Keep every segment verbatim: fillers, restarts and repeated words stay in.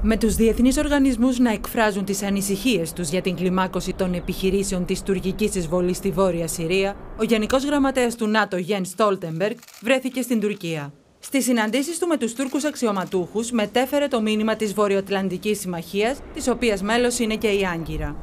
Με τους διεθνείς οργανισμούς να εκφράζουν τις ανησυχίες τους για την κλιμάκωση των επιχειρήσεων της τουρκικής εισβολής στη Βόρεια Συρία, ο Γενικός Γραμματέας του ΝΑΤΟ, Γιένς Στόλτεμπεργκ, βρέθηκε στην Τουρκία. Στις συναντήσεις του με τους Τούρκους αξιωματούχους, μετέφερε το μήνυμα της Βορειοατλαντικής Συμμαχίας, της οποίας μέλος είναι και η Άγκυρα.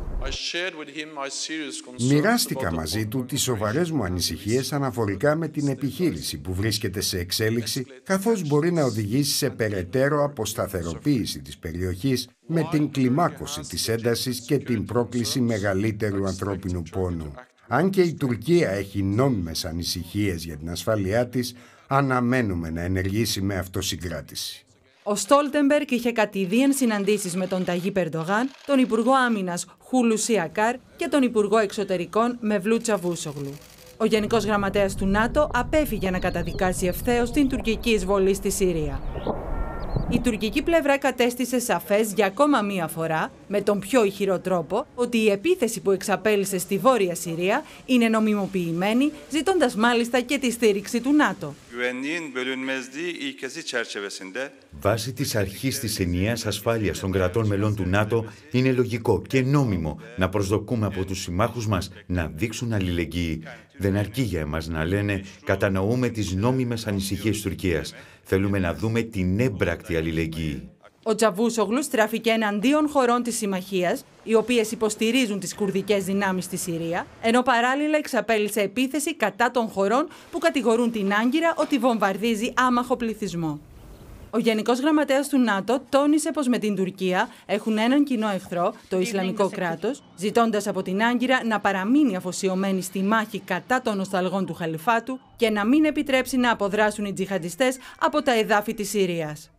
Μοιράστηκα μαζί του τις σοβαρές μου ανησυχίες αναφορικά με την επιχείρηση που βρίσκεται σε εξέλιξη, καθώς μπορεί να οδηγήσει σε περαιτέρω αποσταθεροποίηση της περιοχής με την κλιμάκωση της έντασης και την πρόκληση μεγαλύτερου ανθρώπινου πόνου. Αν και η Τουρκία έχει νόμιμες ανησυχίες για την ασφάλειά της, αναμένουμε να ενεργήσει με αυτοσυγκράτηση. Ο Στόλτεμπεργκ είχε κατηδίαν συναντήσεις με τον Ταγίπ Ερντογάν, τον Υπουργό Άμυνας Χούλουσι Ακάρ και τον Υπουργό Εξωτερικών Μεβλούτ Τσαβούσογλου. Ο Γενικός Γραμματέας του ΝΑΤΟ απέφυγε να καταδικάσει ευθέως την τουρκική εισβολή στη Συρία. Η τουρκική πλευρά κατέστησε σαφές για ακόμα μία φορά, με τον πιο ηχηρό τρόπο, ότι η επίθεση που εξαπέλυσε στη Βόρεια Συρία είναι νομιμοποιημένη, ζητώντας μάλιστα και τη στήριξη του ΝΑΤΟ. Βάσει της αρχής της ενιαίας ασφάλειας των κρατών μελών του ΝΑΤΟ, είναι λογικό και νόμιμο να προσδοκούμε από τους συμμάχους μας να δείξουν αλληλεγγύη. Δεν αρκεί για εμάς να λένε «κατανοούμε τις νόμιμες ανησυχίες Τουρκίας». Θέλουμε να δούμε την έμπρακτη αλληλεγγύη. Ο Τσαβούσογλου στράφηκε εναντίον χωρών της Συμμαχίας, οι οποίες υποστηρίζουν τις κουρδικές δυνάμεις στη Συρία, ενώ παράλληλα εξαπέλυσε επίθεση κατά των χωρών που κατηγορούν την Άγκυρα ότι βομβαρδίζει άμαχο πληθυσμό. Ο Γενικός Γραμματέας του ΝΑΤΟ τόνισε πως με την Τουρκία έχουν έναν κοινό εχθρό, το Ισλαμικό κράτος, ζητώντας από την Άγκυρα να παραμείνει αφοσιωμένη στη μάχη κατά των νοσταλγών του Χαλιφάτου και να μην επιτρέψει να αποδράσουν οι τζιχαντιστές από τα εδάφη της Συρίας.